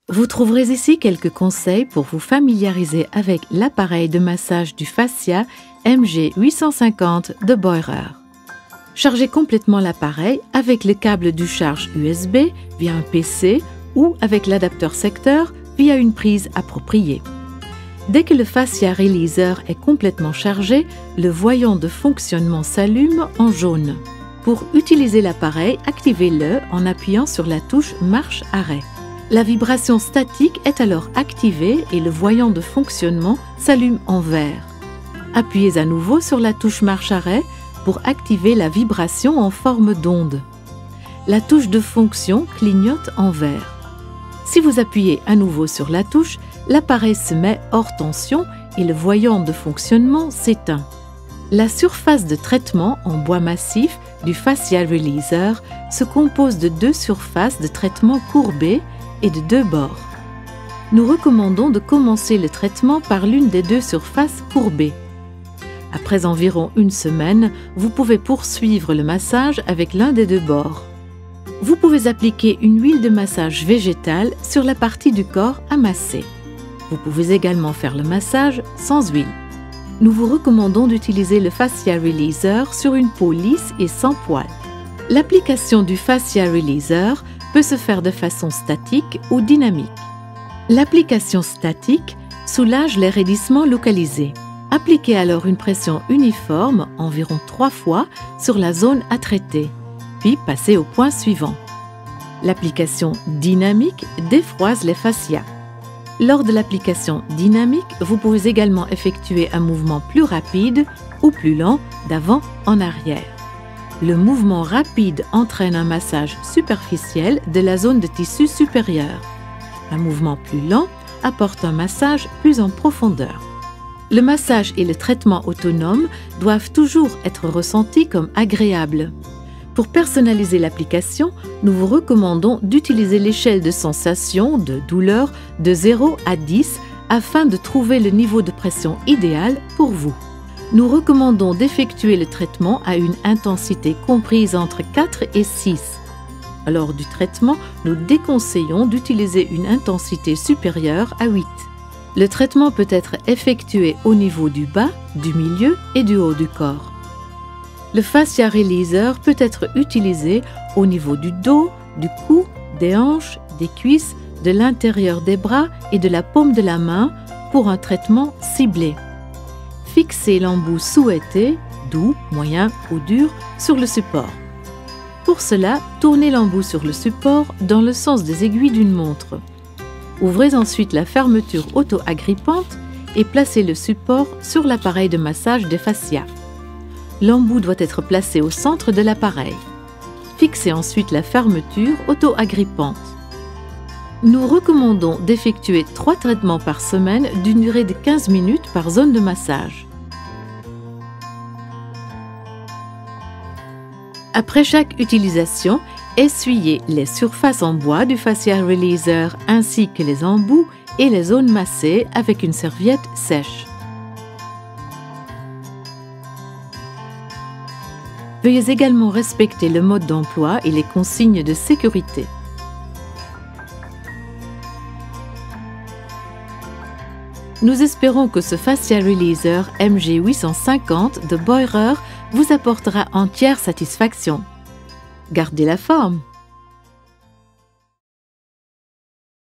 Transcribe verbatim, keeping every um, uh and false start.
Vous trouverez ici quelques conseils pour vous familiariser avec l'appareil de massage du fascia M G huit cent cinquante de Beurer. Chargez complètement l'appareil avec le câble du charge U S B via un P C ou avec l'adapteur secteur via une prise appropriée. Dès que le fascia releaser est complètement chargé, le voyant de fonctionnement s'allume en jaune. Pour utiliser l'appareil, activez-le en appuyant sur la touche marche-arrêt. La vibration statique est alors activée et le voyant de fonctionnement s'allume en vert. Appuyez à nouveau sur la touche marche-arrêt pour activer la vibration en forme d'onde. La touche de fonction clignote en vert. Si vous appuyez à nouveau sur la touche, l'appareil se met hors tension et le voyant de fonctionnement s'éteint. La surface de traitement en bois massif du fascia releaser se compose de deux surfaces de traitement courbées et de deux bords. Nous recommandons de commencer le traitement par l'une des deux surfaces courbées. Après environ une semaine, vous pouvez poursuivre le massage avec l'un des deux bords. Vous pouvez appliquer une huile de massage végétale sur la partie du corps à masser. Vous pouvez également faire le massage sans huile. Nous vous recommandons d'utiliser le fascia releaser sur une peau lisse et sans poils. L'application du fascia releaser peut se faire de façon statique ou dynamique. L'application statique soulage les raidissements localisés. Appliquez alors une pression uniforme, environ trois fois, sur la zone à traiter, puis passez au point suivant. L'application dynamique défroise les fascias. Lors de l'application dynamique, vous pouvez également effectuer un mouvement plus rapide ou plus lent d'avant en arrière. Le mouvement rapide entraîne un massage superficiel de la zone de tissu supérieur. Un mouvement plus lent apporte un massage plus en profondeur. Le massage et le traitement autonome doivent toujours être ressentis comme agréables. Pour personnaliser l'application, nous vous recommandons d'utiliser l'échelle de sensation de douleur de zéro à dix afin de trouver le niveau de pression idéal pour vous. Nous recommandons d'effectuer le traitement à une intensité comprise entre quatre et six. Lors du traitement, nous déconseillons d'utiliser une intensité supérieure à huit. Le traitement peut être effectué au niveau du bas, du milieu et du haut du corps. Le fascia releaser peut être utilisé au niveau du dos, du cou, des hanches, des cuisses, de l'intérieur des bras et de la paume de la main pour un traitement ciblé. Fixez l'embout souhaité, doux, moyen ou dur, sur le support. Pour cela, tournez l'embout sur le support dans le sens des aiguilles d'une montre. Ouvrez ensuite la fermeture auto-agrippante et placez le support sur l'appareil de massage des fascias. L'embout doit être placé au centre de l'appareil. Fixez ensuite la fermeture auto-agrippante. Nous recommandons d'effectuer trois traitements par semaine d'une durée de quinze minutes par zone de massage. Après chaque utilisation, essuyez les surfaces en bois du fascia releaser ainsi que les embouts et les zones massées avec une serviette sèche. Veuillez également respecter le mode d'emploi et les consignes de sécurité. Nous espérons que ce fascia releaser M G huit cent cinquante de Beurer vous apportera entière satisfaction. Gardez la forme!